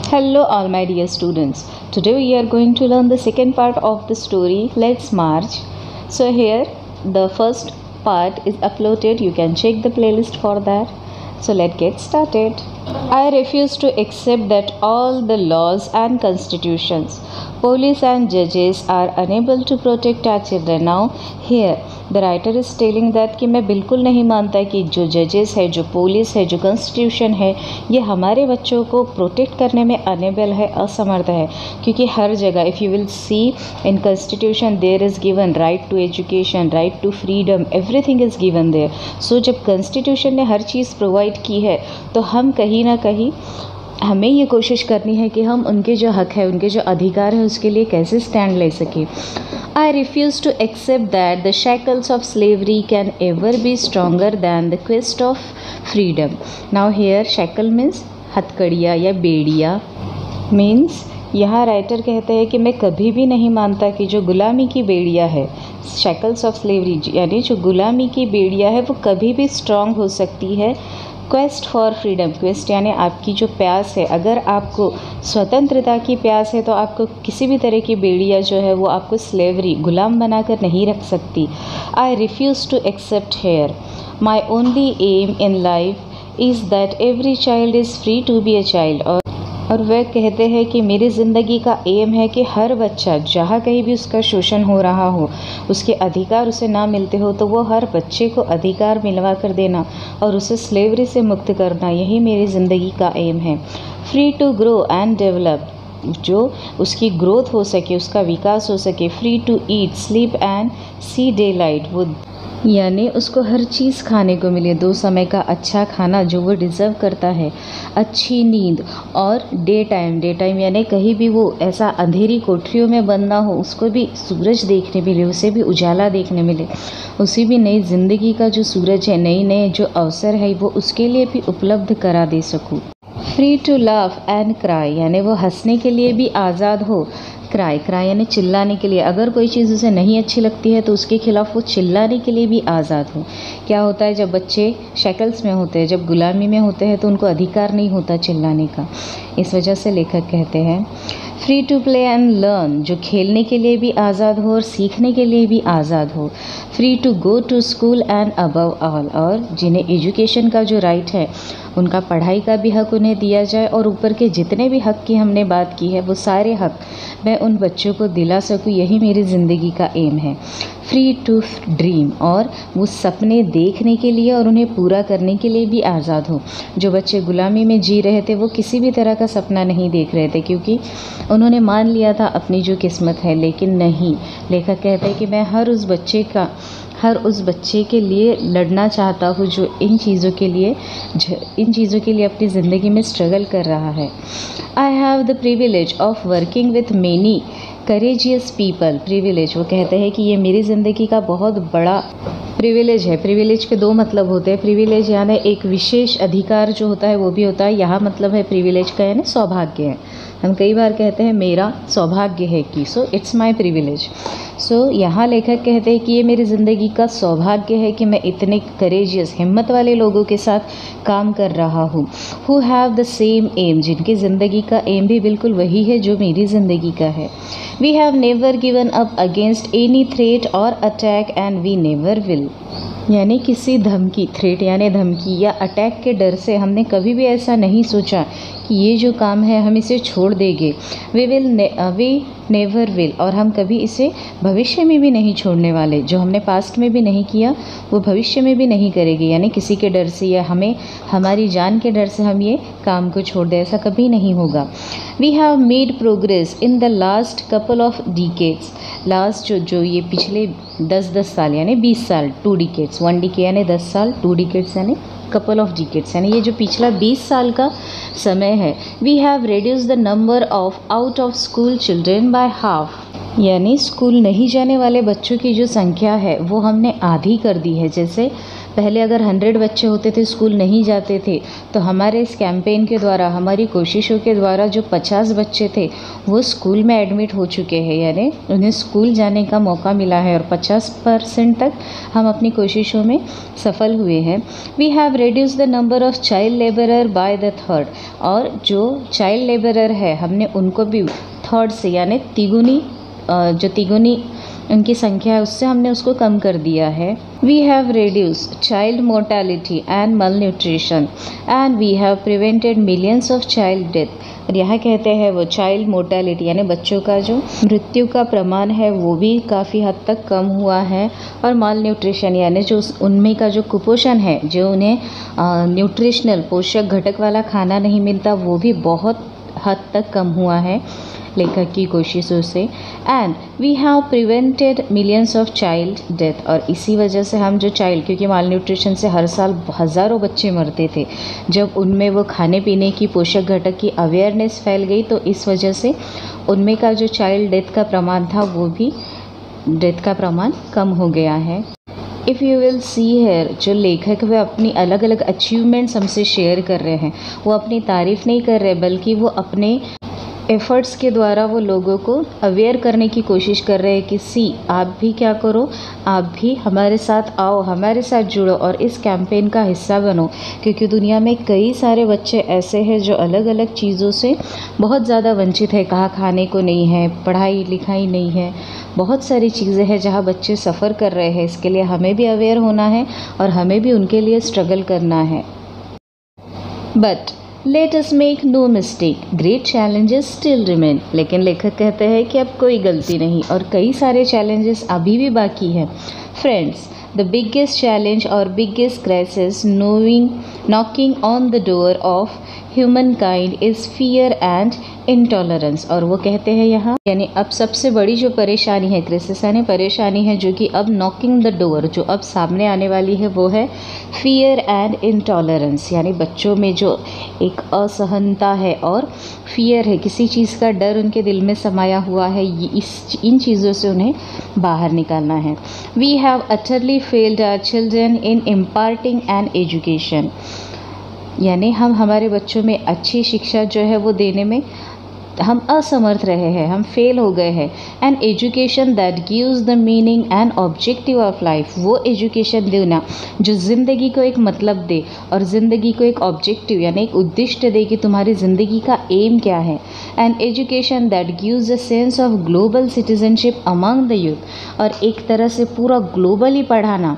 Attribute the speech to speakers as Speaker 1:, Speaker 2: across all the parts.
Speaker 1: Hello all my dear students. Today we are going to learn the second part of the story Let's March. So here the first part is uploaded. You can check the playlist for that. So let's get started. I refuse to accept that all the laws and constitutions, police and judges are unable to protect our children. Now here the writer is telling that कि मैं बिल्कुल नहीं मानता कि जो जजेस है, जो पुलिस है, जो कॉन्स्टिट्यूशन है, ये हमारे बच्चों को प्रोटेक्ट करने में अनेबल है, असमर्थ है. क्योंकि हर जगह if you will see in constitution there is given right to education, right to freedom, everything is given there. So जब कॉन्स्टिट्यूशन ने हर चीज़ प्रोवाइड की है तो हम कहीं ना कहीं हमें ये कोशिश करनी है कि हम उनके जो हक है, उनके जो अधिकार है, उसके लिए कैसे स्टैंड ले सकें. I refuse to accept that the shackles of slavery can ever be stronger than the quest of freedom. Now here shackle means हथकड़ियाँ या बेड़ियाँ. मीन्स यहाँ राइटर कहते हैं कि मैं कभी भी नहीं मानता कि जो गुलामी की बेड़ियाँ है, शैकल्स ऑफ स्लेवरी, यानी जो गुलामी की बेड़ियाँ है, वो कभी भी स्ट्रॉन्ग हो सकती है. क्वेस्ट फॉर फ्रीडम, क्वेस्ट यानी आपकी जो प्यास है, अगर आपको स्वतंत्रता की प्यास है तो आपको किसी भी तरह की बेड़ियाँ जो है वो आपको स्लेवरी, गुलाम बनाकर नहीं रख सकती. I refuse to accept here. My only aim in life is that every child is free to be a child. और वह कहते हैं कि मेरी ज़िंदगी का एम है कि हर बच्चा जहाँ कहीं भी उसका शोषण हो रहा हो, उसके अधिकार उसे ना मिलते हो, तो वो हर बच्चे को अधिकार मिलवा कर देना और उसे स्लेवरी से मुक्त करना, यही मेरी ज़िंदगी का एम है. Free to grow and develop, जो उसकी ग्रोथ हो सके, उसका विकास हो सके. Free to eat, sleep and see day light, वो यानी उसको हर चीज़ खाने को मिले, 2 समय का अच्छा खाना जो वो डिज़र्व करता है, अच्छी नींद और डे टाइम यानी कहीं भी वो ऐसा अंधेरी कोठरियों में बंद ना हो, उसको भी सूरज देखने मिले, उसे भी उजाला देखने मिले, उसे भी नई ज़िंदगी का जो सूरज है, नए जो अवसर है, वो उसके लिए भी उपलब्ध करा दे सकूँ. Free to laugh and cry, यानी वो हंसने के लिए भी आज़ाद हो. क्राई यानी चिल्लाने के लिए, अगर कोई चीज़ उसे नहीं अच्छी लगती है तो उसके खिलाफ वो चिल्लाने के लिए भी आज़ाद हो. क्या होता है जब बच्चे शैकल्स में होते हैं, जब गुलामी में होते हैं, तो उनको अधिकार नहीं होता चिल्लाने का. इस वजह से लेखक कहते हैं free to play and learn, जो खेलने के लिए भी आज़ाद हो और सीखने के लिए भी आज़ाद हो. Free to go to school and above all, और जिन्हें एजुकेशन का जो राइट है, उनका पढ़ाई का भी हक उन्हें दिया जाए, और ऊपर के जितने भी हक की हमने बात की है, वो सारे हक मैं उन बच्चों को दिला सकूं, यही मेरी ज़िंदगी का एम है. फ्री टू ड्रीम, और वो सपने देखने के लिए और उन्हें पूरा करने के लिए भी आज़ाद हो. जो बच्चे गुलामी में जी रहे थे वो किसी भी तरह का सपना नहीं देख रहे थे, क्योंकि उन्होंने मान लिया था अपनी जो किस्मत है. लेकिन नहीं, लेखक कहते हैं कि मैं हर उस बच्चे के लिए लड़ना चाहता हूँ जो इन चीज़ों के लिए अपनी ज़िंदगी में स्ट्रगल कर रहा है. I have the privilege of working with many courageous people. Privilege, वो कहते हैं कि ये मेरी ज़िंदगी का बहुत बड़ा प्रिविलेज है. प्रिविलेज के 2 मतलब होते हैं. प्रिविलेज यानी एक विशेष अधिकार जो होता है वो भी होता है. यहाँ मतलब है प्रिविलेज का यानी सौभाग्य है. हम कई बार कहते हैं मेरा सौभाग्य है कि, सो इट्स माई प्रिविलेज. सो यहाँ लेखक कहते हैं कि ये मेरी ज़िंदगी का सौभाग्य है कि मैं इतने करेजियस, हिम्मत वाले लोगों के साथ काम कर रहा हूँ. Who have the same aim, जिनकी ज़िंदगी का एम भी बिल्कुल वही है जो मेरी ज़िंदगी का है. We have never given up against any threat और attack and we never will, यानी किसी धमकी, थ्रेट यानी धमकी या अटैक के डर से हमने कभी भी ऐसा नहीं सोचा कि ये जो काम है हम इसे छोड़ देंगे. वी नेवर विल, और हम कभी इसे भविष्य में भी नहीं छोड़ने वाले. जो हमने पास्ट में भी नहीं किया वो भविष्य में भी नहीं करेंगे, यानी किसी के डर से या हमारी जान के डर से हम ये काम को छोड़ दें, ऐसा कभी नहीं होगा. We have made progress in the last couple of decades. Last जो ये पिछले 10 साल यानी 20 साल, 2 डिकेड्स, 1 डिकेड यानी 10 साल, 2 डिकेड्स यानी कपल ऑफ डिकेड्स, यानी ये जो पिछला 20 साल का समय है. We have reduce the number of out of school children by half, यानी स्कूल नहीं जाने वाले बच्चों की जो संख्या है वो हमने आधी कर दी है. जैसे पहले अगर 100 बच्चे होते थे स्कूल नहीं जाते थे, तो हमारे इस कैंपेन के द्वारा, हमारी कोशिशों के द्वारा जो 50 बच्चे थे वो स्कूल में एडमिट हो चुके हैं, यानी उन्हें स्कूल जाने का मौका मिला है और 50% तक हम अपनी कोशिशों में सफल हुए हैं। We have reduce the number of child labourer by the third, और जो चाइल्ड लेबरर है हमने उनको भी थर्ड से यानी तिगुनी उनकी संख्या है उससे हमने उसको कम कर दिया है। We have reduce child mortality and malnutrition and we have prevented millions of child death. और यहाँ कहते हैं वो चाइल्ड मोर्टेलिटी यानी बच्चों का जो मृत्यु का प्रमाण है वो भी काफ़ी हद तक कम हुआ है, और माल न्यूट्रिशन यानी जो उनमें का जो कुपोषण है, जो उन्हें न्यूट्रिशनल पोषक घटक वाला खाना नहीं मिलता, वो भी बहुत हद तक कम हुआ है लेखक की कोशिशों से। And we have prevented millions of child death, और इसी वजह से हम जो चाइल्ड, क्योंकि माल न्यूट्रिशन से हर साल हज़ारों बच्चे मरते थे, जब उनमें वो खाने पीने की पोषक घटक की अवेयरनेस फैल गई तो इस वजह से उनमें का जो चाइल्ड डेथ का प्रमाण था वो भी डेथ का प्रमाण कम हो गया है। If you will see here, जो लेखक वे अपनी अलग अलग अचीवमेंट्स हमसे शेयर कर रहे हैं, वो अपनी तारीफ़ नहीं कर रहे बल्कि वो अपने एफ़र्ट्स के द्वारा वो लोगों को अवेयर करने की कोशिश कर रहे हैं कि आप भी क्या करो, आप भी हमारे साथ आओ, हमारे साथ जुड़ो और इस कैंपेन का हिस्सा बनो, क्योंकि दुनिया में कई सारे बच्चे ऐसे हैं जो अलग अलग चीज़ों से बहुत ज़्यादा वंचित है। कहाँ खाने को नहीं है, पढ़ाई लिखाई नहीं है, बहुत सारी चीज़ें हैं जहाँ बच्चे सफ़र कर रहे हैं। इसके लिए हमें भी अवेयर होना है और हमें भी उनके लिए स्ट्रगल करना है। But let us make no mistake, great challenges still remain. लेकिन लेखक कहते हैं कि अब कोई गलती नहीं और कई सारे चैलेंजेस अभी भी बाकी हैं। फ्रेंड्स, द बिगेस्ट चैलेंज और biggest crisis knocking on the door of humankind is fear and intolerance. और वो कहते हैं यहाँ, यानी अब सबसे बड़ी जो परेशानी है, क्राइसिस यानी परेशानी है जो कि अब नॉकिंग द डोर, जो अब सामने आने वाली है, वो है फियर एंड इंटॉलरेंस, यानी बच्चों में जो एक असहनता है और फियर है, किसी चीज़ का डर उनके दिल में समाया हुआ है, इन चीज़ों से उन्हें बाहर निकालना है। We have utterly failed our children in imparting an education, यानी हम हमारे बच्चों में अच्छी शिक्षा जो है वो देने में हम असमर्थ रहे हैं, हम फेल हो गए हैं। An education that gives the meaning and objective of life, वो एजुकेशन देना जो ज़िंदगी को एक मतलब दे और ज़िंदगी को एक ऑब्जेक्टिव यानी एक उद्देश्य दे कि तुम्हारी ज़िंदगी का एम क्या है। An education that gives a sense of global citizenship among the youth, और एक तरह से पूरा ग्लोबली पढ़ाना,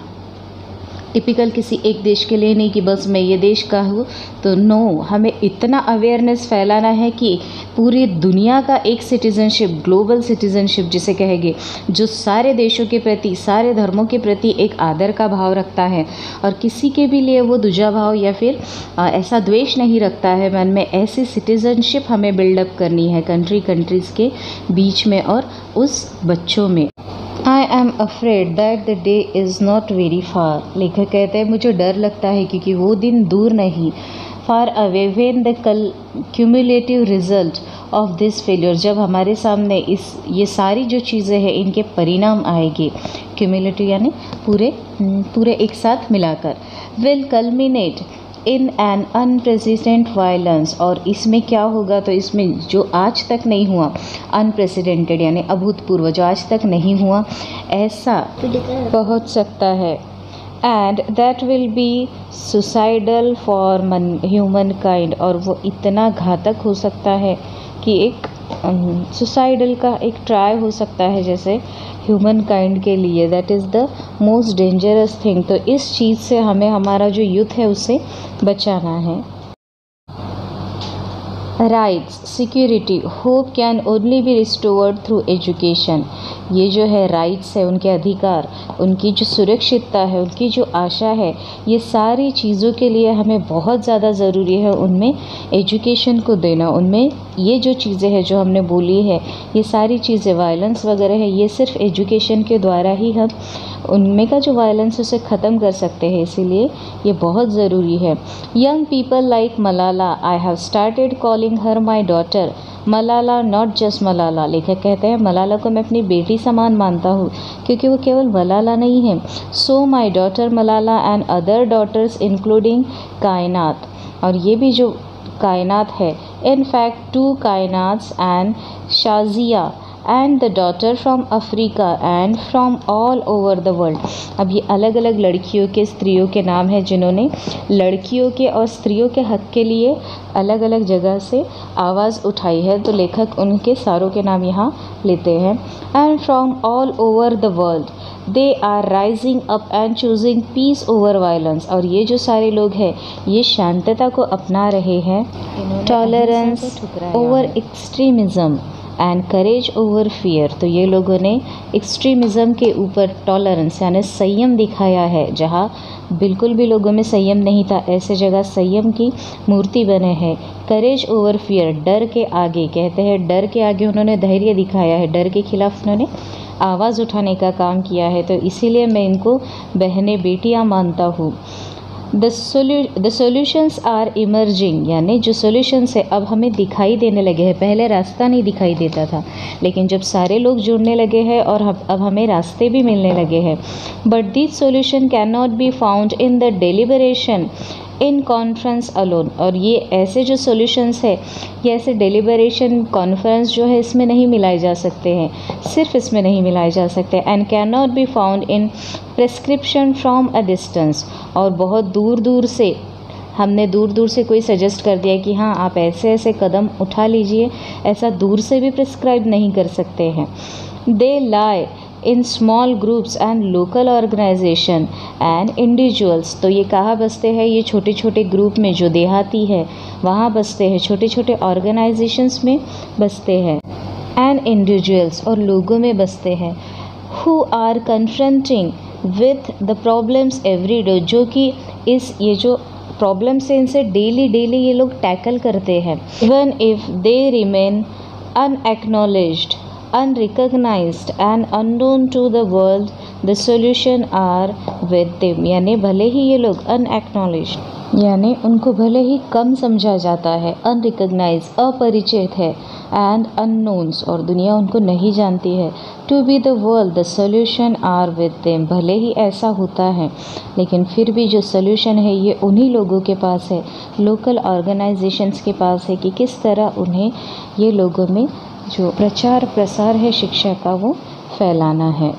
Speaker 1: टिपिकल किसी एक देश के लिए नहीं कि बस मैं ये देश का हूँ, तो नो, हमें इतना अवेयरनेस फैलाना है कि पूरी दुनिया का एक सिटीजनशिप, ग्लोबल सिटीजनशिप जिसे कहेंगे, जो सारे देशों के प्रति, सारे धर्मों के प्रति एक आदर का भाव रखता है और किसी के भी लिए वो दूजा भाव या फिर ऐसा द्वेष नहीं रखता है मन में, ऐसी सिटीजनशिप हमें बिल्डअप करनी है कंट्रीज़ के बीच में और उस बच्चों में। I am afraid that the day is not very far, लेखक कहते हैं मुझे डर लगता है क्योंकि वो दिन दूर नहीं, far away when the cumulative result of this failure, जब हमारे सामने ये सारी जो चीज़ें हैं इनके परिणाम आएंगे, क्यूमुलेटिव यानी पूरे एक साथ मिलाकर, will culminate in an unprecedented violence, और इसमें क्या होगा, तो इसमें जो आज तक नहीं हुआ, अनप्रेसिडेंटेड यानी अभूतपूर्व, जो आज तक नहीं हुआ ऐसा पहुंच सकता है। And that will be suicidal for humankind, और वो इतना घातक हो सकता है कि एक सुसाइडल का एक ट्राई हो सकता है जैसे ह्यूमन काइंड के लिए, that is the most dangerous thing. तो इस चीज़ से हमें हमारा जो यूथ है उससे बचाना है। Rights, security, hope can only be restored through education, ये जो है राइट्स है, उनके अधिकार, उनकी जो सुरक्षितता है, उनकी जो आशा है, ये सारी चीज़ों के लिए हमें बहुत ज़्यादा ज़रूरी है उनमें एजुकेशन को देना। उनमें ये जो चीज़ें हैं जो हमने बोली है, ये सारी चीज़ें वायलेंस वगैरह है, ये सिर्फ एजुकेशन के द्वारा ही हम उनमें का जो वायलेंस है उसे ख़त्म कर सकते हैं, इसीलिए ये बहुत ज़रूरी है। Young people like Malala, I have started calling calling her my daughter Malala, not just Malala. लेखक कहते हैं मलाला को मैं अपनी बेटी समान मानता हूँ क्योंकि वो केवल मलाला नहीं है। So my daughter Malala and other daughters including Kainat, और ये भी जो कायनात है, in fact 2 Kainats and Shazia and the daughter from Africa and from all over the world. अब ये अलग अलग लड़कियों के, स्त्रियों के नाम हैं जिन्होंने लड़कियों के और स्त्रियों के हक के लिए अलग अलग जगह से आवाज़ उठाई है, तो लेखक उनके सारों के नाम यहाँ लेते हैं। And from all over the world they are rising up and choosing peace over violence, और ये जो सारे लोग हैं ये शांतता को अपना रहे हैं, tolerance over extremism and courage over fear. तो ये लोगों ने एक्सट्रीमिज़म के ऊपर टॉलरेंस यानी संयम दिखाया है, जहाँ बिल्कुल भी लोगों में संयम नहीं था, ऐसे जगह संयम की मूर्ति बने हैं। करेज ओवर फियर, डर के आगे, कहते हैं डर के आगे उन्होंने धैर्य दिखाया है, डर के खिलाफ उन्होंने आवाज़ उठाने का काम किया है, तो इसीलिए मैं इनको बहनें बेटियां मानता हूँ। द सॉल्यूशंस आर इमर्जिंग, यानी जो सॉल्यूशंस है अब हमें दिखाई देने लगे हैं, पहले रास्ता नहीं दिखाई देता था, लेकिन जब सारे लोग जुड़ने लगे हैं और अब हमें रास्ते भी मिलने लगे हैं। But this solution can not be found in the deliberation in conference alone, और ये ऐसे जो सॉल्यूशंस है ये ऐसे डेलिबरेशन कॉन्फ्रेंस जो है इसमें नहीं मिलाए जा सकते हैं, सिर्फ इसमें नहीं मिलाए जा सकते। And can not be found in prescription from a distance, और बहुत दूर दूर से हमने दूर दूर से कोई सजेस्ट कर दिया कि हाँ आप ऐसे ऐसे कदम उठा लीजिए, ऐसा दूर से भी प्रिस्क्राइब नहीं कर सकते हैं। They lie in small groups and local organisation and individuals, तो ये कहाँ बसते हैं, ये छोटे छोटे ग्रुप में, जो देहाती है वहाँ बसते हैं, छोटे छोटे ऑर्गेनाइजेशंस में बसते हैं, एंड इंडिविजुअल्स और लोगों में बसते हैं, who are confronting with the problems every day, जो कि ये जो प्रॉब्लम्स हैं इनसे डेली ये लोग टैकल करते हैं। Even if they remain unacknowledged, unrecognized and unknown to the world, the solution are with them, यानी भले ही ये लोग unacknowledged यानी उनको भले ही कम समझा जाता है, unrecognized अपरिचित है, and unknowns और दुनिया उनको नहीं जानती है, to be the world, the solution are with them, भले ही ऐसा होता है लेकिन फिर भी जो solution है ये उन्हीं लोगों के पास है, local organizations के पास है कि किस तरह उन्हें ये लोगों में जो प्रचार प्रसार है शिक्षा का वो फैलाना है।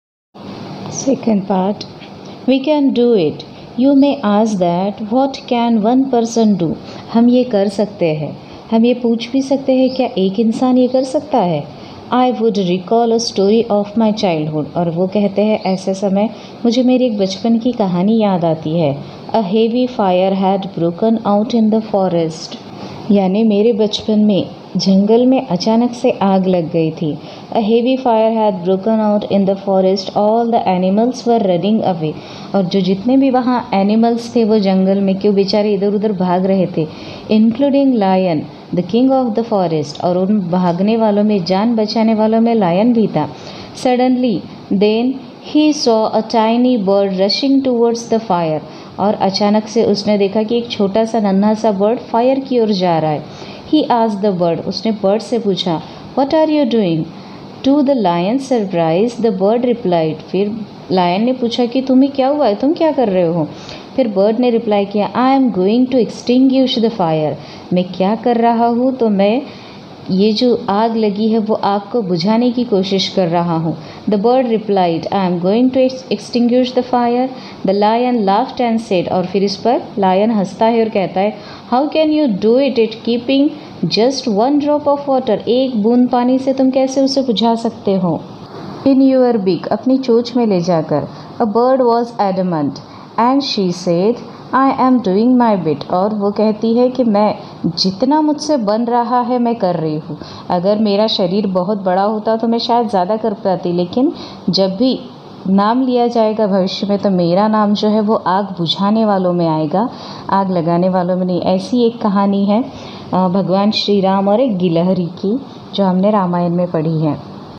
Speaker 1: Second part, we can do it, you may ask that what can one person do, हम ये कर सकते हैं, हम ये पूछ भी सकते हैं क्या एक इंसान ये कर सकता है। I would recall a story of my childhood, और वो कहते हैं ऐसे समय मुझे मेरी एक बचपन की कहानी याद आती है। A heavy fire had broken out in the forest, यानी मेरे बचपन में जंगल में अचानक से आग लग गई थी। A heavy fire had broken out in the forest, all the animals were running away, और जो जितने भी वहाँ एनिमल्स थे वो जंगल में क्यों बेचारे इधर उधर भाग रहे थे, including lion the king of the forest, और उन भागने वालों में, जान बचाने वालों में लायन भी था। Suddenly then he saw a tiny bird rushing towards the fire, और अचानक से उसने देखा कि एक छोटा सा नन्हा सा बर्ड फायर की ओर जा रहा है। He asked the bird, उसने बर्ड से पूछा, What are you doing? To the lion's surprise, the bird replied, फिर लायन ने पूछा कि तुम्हें क्या हुआ है, तुम क्या कर रहे हो। फिर बर्ड ने रिप्लाई किया, I am going to extinguish the fire, मैं क्या कर रहा हूँ, तो मैं ये जो आग लगी है वो आग को बुझाने की कोशिश कर रहा हूँ। The bird replied, I am going to extinguish the fire. The lion laughed and said, और फिर इस पर लायन हंसता है और कहता है, how can you do it keeping just one drop of water, एक बूंद पानी से तुम कैसे उसे बुझा सकते हो। इन यूअर बिग, अपनी चोंच में ले जाकर। A bird was adamant and she said, I am doing my bit, और वो कहती है कि मैं जितना मुझसे बन रहा है मैं कर रही हूँ। अगर मेरा शरीर बहुत बड़ा होता तो मैं शायद ज़्यादा कर पाती, लेकिन जब भी नाम लिया जाएगा भविष्य में तो मेरा नाम जो है वो आग बुझाने वालों में आएगा, आग लगाने वालों में नहीं। ऐसी एक कहानी है भगवान श्री राम और एक गिलहरी की, जो हमने रामायण में पढ़ी है,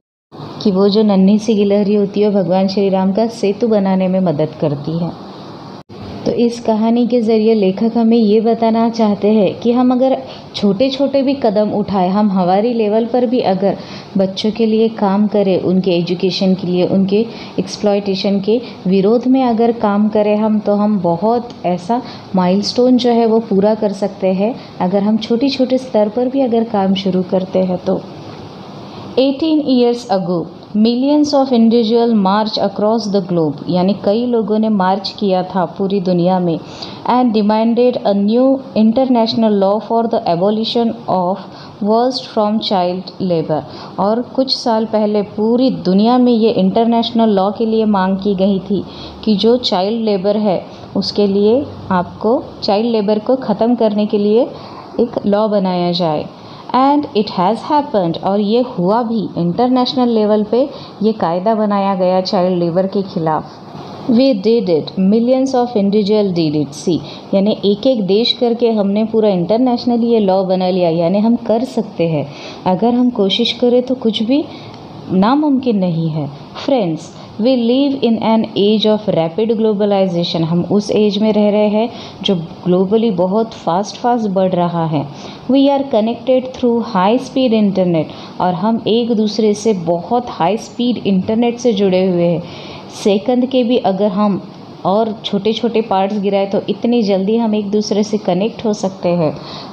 Speaker 1: कि वो जो नन्ही सी गिलहरी होती है भगवान श्री राम का सेतु बनाने में मदद करती है। तो इस कहानी के ज़रिए लेखक हमें ये बताना चाहते हैं कि हम अगर छोटे छोटे भी कदम उठाए, हम हमारी लेवल पर भी अगर बच्चों के लिए काम करें, उनके एजुकेशन के लिए, उनके एक्सप्लॉयटेशन के विरोध में अगर काम करें हम, तो हम बहुत ऐसा माइलस्टोन जो है वो पूरा कर सकते हैं अगर हम छोटे छोटे स्तर पर भी अगर काम शुरू करते हैं तो। 18 years ago millions of individual march across the globe, यानी कई लोगों ने मार्च किया था पूरी दुनिया में, and demanded a new international law for the abolition of worst from child labour. और कुछ साल पहले पूरी दुनिया में ये इंटरनेशनल लॉ के लिए मांग की गई थी कि जो चाइल्ड लेबर है उसके लिए आपको चाइल्ड लेबर को ख़त्म करने के लिए एक लॉ बनाया जाए। एंड इट हैज़ हैपेंड, और ये हुआ भी। इंटरनेशनल लेवल पे ये कायदा बनाया गया चाइल्ड लेबर के खिलाफ। We did it, millions of individual did it. See, यानी एक एक देश करके हमने पूरा इंटरनेशनली ये लॉ बना लिया, यानी हम कर सकते हैं। अगर हम कोशिश करें तो कुछ भी नामुमकिन नहीं है। Friends, we live in an age of rapid globalisation. हम उस एज में रह रहे हैं जो ग्लोबली बहुत फास्ट बढ़ रहा है। We are connected through high speed internet, और हम एक दूसरे से बहुत हाई स्पीड इंटरनेट से जुड़े हुए हैं। सेकंड के भी अगर हम और छोटे छोटे पार्ट्स गिराए तो इतनी जल्दी हम एक दूसरे से कनेक्ट हो सकते हैं।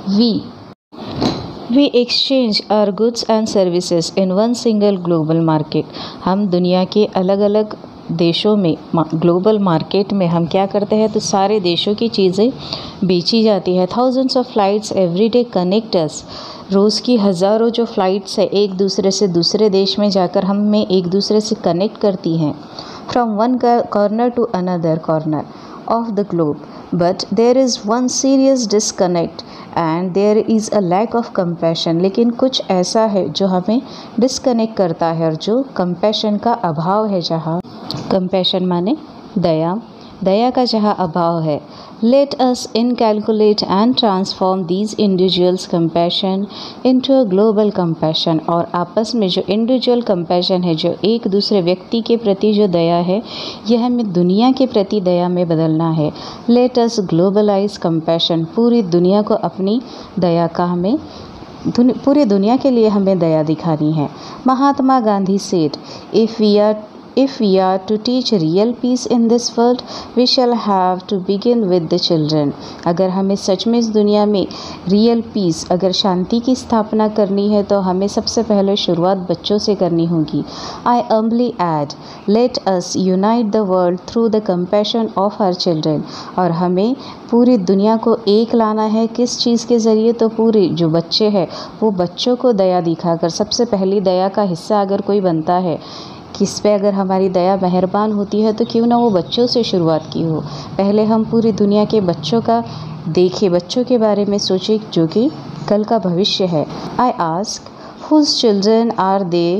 Speaker 1: We exchange our goods and services in one single global market. हम दुनिया के अलग अलग देशों में ग्लोबल मार्केट में हम क्या करते हैं, तो सारे देशों की चीज़ें बेची जाती है। Thousands of flights every day connect us. रोज़ की हज़ारों जो फ़्लाइट्स है एक दूसरे से दूसरे देश में जाकर हमें एक दूसरे से कनेक्ट करती हैं। From one corner to another corner of the globe, but there is one serious disconnect and there is a lack of compassion। लेकिन कुछ ऐसा है जो हमें डिस्कनेक्ट करता है और जो कंपैशन का अभाव है, जहाँ कंपैशन माने दया का जहाँ अभाव है। Let us inculcate and transform these individuals' compassion into a global compassion। और आपस में जो इंडिविजुअल कंपैशन है, जो एक दूसरे व्यक्ति के प्रति जो दया है, यह हमें दुनिया के प्रति दया में बदलना है। Let us globalize compassion। पूरी दुनिया को अपनी दया का हमें पूरी दुनिया के लिए हमें दया दिखानी है। Mahatma Gandhi said, If we are to teach real peace in this world, we shall have to begin with the children। अगर हमें सच में इस दुनिया में रियल पीस, अगर शांति की स्थापना करनी है तो हमें सबसे पहले शुरुआत बच्चों से करनी होगी। I humbly add, let us unite the world through the compassion of our children। और हमें पूरी दुनिया को एक लाना है, किस चीज़ के ज़रिए, तो पूरे जो बच्चे हैं वो बच्चों को दया दिखाकर। सबसे पहली दया का हिस्सा अगर कोई बनता है, किस पे अगर हमारी दया मेहरबान होती है, तो क्यों ना वो बच्चों से शुरुआत की हो। पहले हम पूरी दुनिया के बच्चों का देखें, बच्चों के बारे में सोचें जो कि कल का भविष्य है। I ask, whose children are they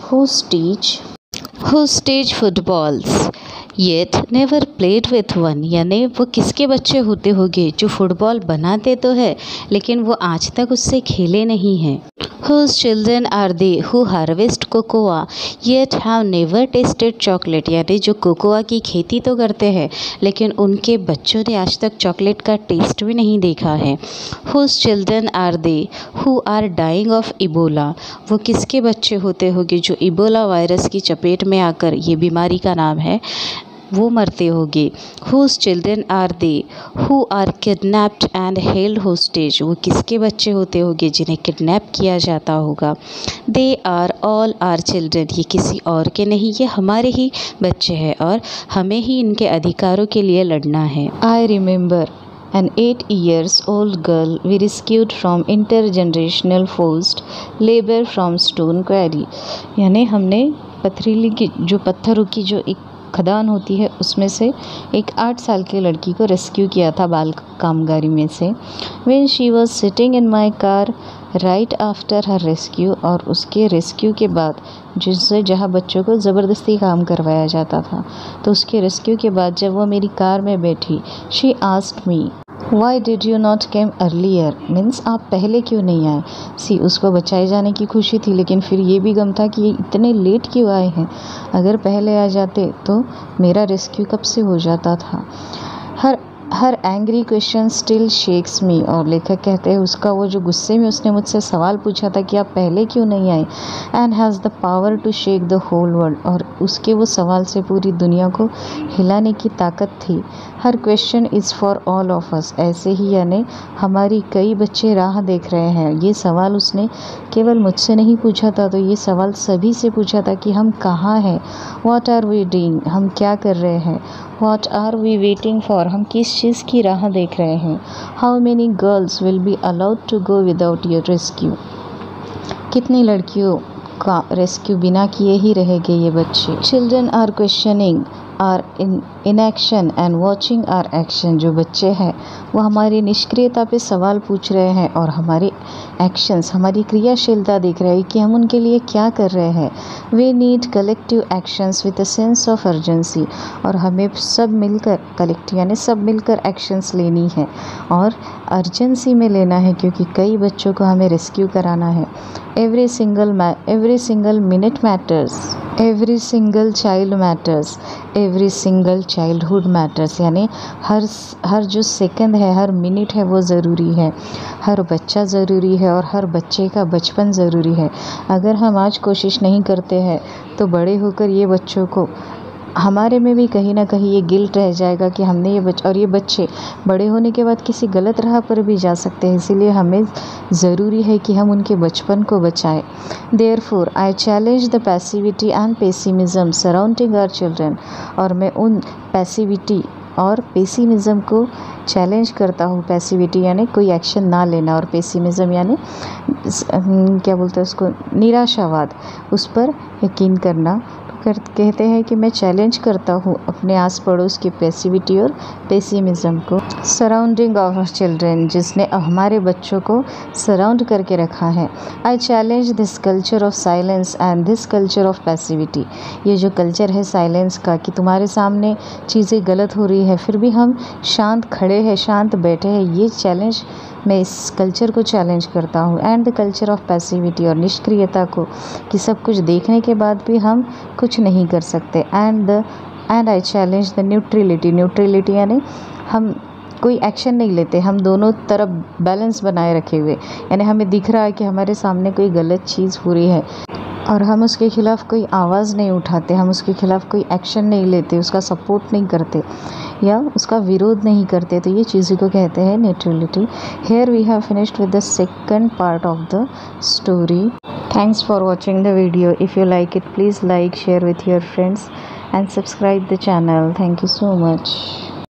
Speaker 1: who stage footballs yet never played with one। यानी वो किसके बच्चे होते होंगे जो फुटबॉल बनाते तो है लेकिन वो आज तक उससे खेले नहीं हैं। Whose children are they who harvest cocoa yet have never tasted chocolate। यानी जो कोकोआ की खेती तो करते हैं लेकिन उनके बच्चों ने आज तक चॉकलेट का टेस्ट भी नहीं देखा है। Whose children are they who are dying of Ebola। वो किसके बच्चे होते होंगे जो इबोला वायरस की चपेट में आकर, ये बीमारी का नाम है, वो मरते होंगे। Whose children are they who are kidnapped and held hostage। वो किसके बच्चे होते होंगे जिन्हें किडनैप किया जाता होगा। They are all our children। ये किसी और के नहीं, ये हमारे ही बच्चे हैं और हमें ही इनके अधिकारों के लिए लड़ना है। I remember an 8 years old girl we rescued from intergenerational forced labor from stone quarry। यानी हमने पथरीली की जो पत्थरों की जो एक खदान होती है उसमें से एक 8 साल की लड़की को रेस्क्यू किया था बाल कामगारी में से। When she was sitting in my car right after her rescue। और उसके रेस्क्यू के बाद, जिससे जहाँ बच्चों को ज़बरदस्ती काम करवाया जाता था, तो उसके रेस्क्यू के बाद जब वो मेरी कार में बैठी, she asked me why did you not came earlier। Means आप पहले क्यों नहीं आए। सी, उसको बचाए जाने की खुशी थी लेकिन फिर ये भी गम था कि ये इतने लेट क्यों आए हैं। अगर पहले आ जाते तो मेरा रेस्क्यू कब से हो जाता था। हर angry question still shakes me. और लेखक कहते हैं उसका वो जो गुस्से में उसने मुझसे सवाल पूछा था कि आप पहले क्यों नहीं आए, and has the power to shake the whole world. और उसके वो सवाल से पूरी दुनिया को हिलाने की ताकत थी। हर question is for all of us. ऐसे ही यानी हमारी कई बच्चे राह देख रहे हैं। ये सवाल उसने केवल मुझसे नहीं पूछा था, तो ये सवाल सभी से पूछा था कि हम कहाँ हैं, व्हाट आर वी डूइंग, हम क्या कर रहे हैं, what are we waiting for, हम किस चीज़ की राह देख रहे हैं, how many girls will be allowed to go without your rescue, कितनी लड़कियों का रेस्क्यू बिना किए ही रहेंगे ये बच्चे। Children are questioning are in action and watching are action. जो बच्चे हैं वो हमारी निष्क्रियता पे सवाल पूछ रहे हैं और हमारे एक्शंस, हमारी क्रियाशीलता देख रहे हैं कि हम उनके लिए क्या कर रहे हैं। We need collective actions with a sense of urgency. और हमें सब मिलकर, कलेक्टिव यानी सब मिलकर एक्शंस लेनी है और अर्जेंसी में लेना है, क्योंकि कई बच्चों को हमें रेस्क्यू कराना है। Every single minute matters, every single child matters, every single childhood matters. यानी हर जो सेकंड है, हर मिनट है वो ज़रूरी है। हर बच्चा ज़रूरी है और हर बच्चे का बचपन ज़रूरी है। अगर हम आज कोशिश नहीं करते हैं तो बड़े होकर ये बच्चों को, हमारे में भी कहीं ना कहीं ये गिल्ट रह जाएगा कि हमने ये बच्चे बड़े होने के बाद किसी गलत राह पर भी जा सकते हैं। इसीलिए हमें ज़रूरी है कि हम उनके बचपन को बचाएं। Therefore I challenge the passivity and pessimism surrounding our children. और मैं उन पैसिविटी और पेसिमिज्म को चैलेंज करता हूँ। पैसिविटी यानी कोई एक्शन ना लेना, और पेसिमिज्म यानी क्या बोलते हैं उसको, निराशावाद, उस पर यकीन करना। कहते हैं कि मैं चैलेंज करता हूँ अपने आस पड़ोस की पैसिविटी और पेसिमिज्म को। सराउंडिंग ऑफ चिल्ड्रन, जिसने हमारे बच्चों को सराउंड करके रखा है। I challenge this culture of silence and this culture of passivity. ये जो कल्चर है साइलेंस का, कि तुम्हारे सामने चीज़ें गलत हो रही है फिर भी हम शांत खड़े हैं, शांत बैठे हैं, ये चैलेंज, मैं इस कल्चर को चैलेंज करता हूँ। And the culture of passivity, और निष्क्रियता को, कि सब कुछ देखने के बाद भी हम कुछ नहीं कर सकते। And I challenge the neutrality यानी हम कोई एक्शन नहीं लेते, हम दोनों तरफ बैलेंस बनाए रखे हुए। यानी हमें दिख रहा है कि हमारे सामने कोई गलत चीज़ हो रही है और हम उसके खिलाफ़ कोई आवाज़ नहीं उठाते, हम उसके खिलाफ़ कोई एक्शन नहीं लेते, उसका सपोर्ट नहीं करते या उसका विरोध नहीं करते। तो ये चीज़ों को कहते हैं neutrality. Here we have finished with the second part of the story. Thanks for watching the video. If you like it, please like, share with your friends and subscribe the channel. Thank you so much.